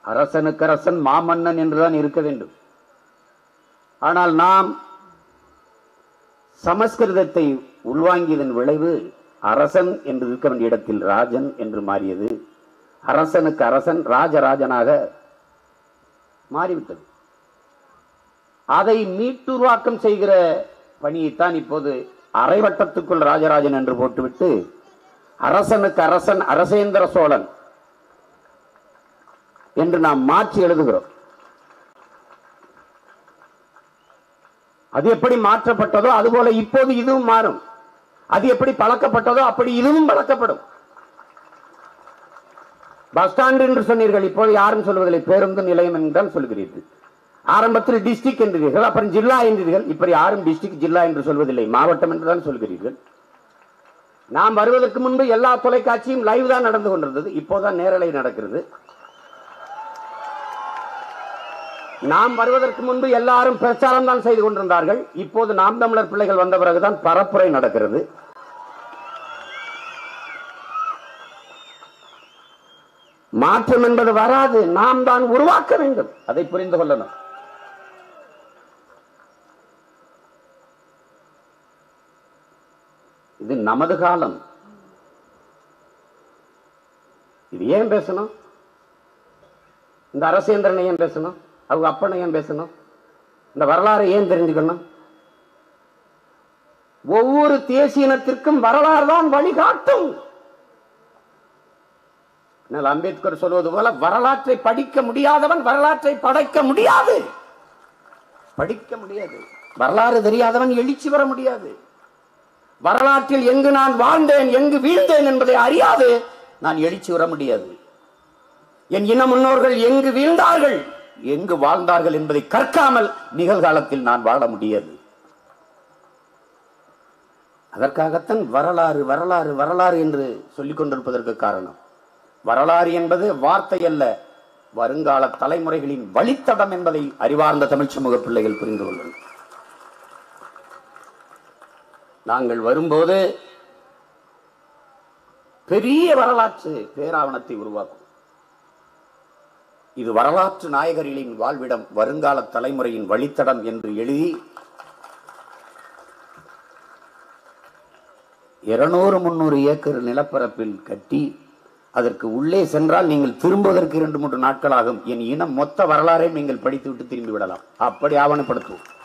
அரசனுக்கரசன் மாமன்னன் என்றுதான் இருக்க வேண்டும். ஆனால் நாம் சமஸ்கிருதத்தை உள்வாங்கியதன் விளைவு அரசன் என்று இருக்க வேண்டிய இடத்தில் ராஜன் என்று மாறியது. அரசனுக்கு அரசன் ராஜராஜனாக மாறிவிட்டது. அதை மீட்டுருவாக்கம் செய்கிற பணியைத்தான் இப்போது அரைவட்டத்துக்குள் ராஜராஜன் என்று போட்டுவிட்டு அரசனுக்கு அரசன் அரசேந்திர சோழன் என்று நாம் மாற்றி எழுதுகிறோம். அது எப்படி மாற்றப்பட்டதோ அதுபோல இப்போது இதுவும் மாறும். அது எப்படி பழக்கப்பட்டதோ அப்படி இதுவும் பழக்கப்படும். பஸ் ஸ்டாண்ட் என்று சொன்னீர்கள், இப்போது யாரும் சொல்வதில்லை, பேருந்து நிலையம் என்றால் சொல்கிறீர்கள். ஆரம்பத்தில் டிஸ்ட்ரிக்ட் என்றீர்கள், அப்புறம் ஜில்லா என்றீர்கள். இப்படி யாரும் டிஸ்ட்ரிக்ட் ஜில்லா என்று சொல்வதில்லை, மாவட்டம் என்றுதான் சொல்கிறீர்கள். நாம் வருவதற்கு முன்பு எல்லா தொலைக்காட்சியும் லைவ் தான் நடந்து கொண்டிருந்தது, இப்போதான் நேரலை நடக்கிறது. நாம் வருவதற்கு முன்பு எல்லாரும் பிரச்சாரம் தான் செய்து கொண்டிருந்தார்கள், இப்போது நாம் தமிழர் பிள்ளைகள் வந்த பிறகுதான் பரப்புரை நடக்கிறது. மாற்றம் என்பது வராது, நாம் தான் உருவாக்க வேண்டும். அதை புரிந்து கொள்ளணும். இது நமது காலம். இது ஏன் பேசணும்? இந்த அரசேந்திரனை ஏன் பேசணும்? அவங்க அப்பனை ஏன் பேசணும்? இந்த வரலாறு ஏன் தெரிஞ்சுக்கணும்? ஒவ்வொரு தேசியனத்திற்கும் வரலாறு தான் வழிகாட்டும். அம்பேத்கர் சொல்வது போல வரலாற்றை படிக்க முடியாதவன் வரலாற்றை படைக்க முடியாது. படிக்க முடியாது. வரலாறு தெரியாதவன் எழுச்சி வர முடியாது. வரலாற்றில் எங்கு நான் வாழ்ந்தேன் எங்கு வீழ்ந்தேன் என்பதை அறியாது நான் எழுச்சி வர முடியாது. என் இன முன்னோர்கள் எங்கு வீழ்ந்தார்கள் எங்கு வாழ்ந்தார்கள் என்பதை கற்காமல் நிகழ்காலத்தில் நான் வாழ முடியாது. அதற்காகத்தான் வரலாறு வரலாறு வரலாறு என்று சொல்லிக் கொண்டிருப்பதற்கு காரணம். வரலாறு என்பது வார்த்தை அல்ல, வருங்கால தலைமுறைகளின் வழித்தடம் என்பதை அறிவார்ந்த தமிழ் சமூக பிள்ளைகள் புரிந்து கொள்ளுங்கள். நாங்கள் வரும்போது பெரிய வரலாற்று பேராவணத்தை உருவாக்கும். இது வரலாற்று நாயகர்களின் வாழ்விடம், வருங்கால தலைமுறையின் வழித்தடம் என்று எழுதி 200-300 ஏக்கர் நிலப்பரப்பில் கட்டி அதற்கு உள்ளே சென்றால் நீங்கள் திரும்புவதற்கு 2-3 நாட்கள் ஆகும். என் இனம் மொத்த வரலாறை நீங்கள் படித்துவிட்டு திரும்பி விடலாம். அப்படி ஆவணப்படுத்துவோம்.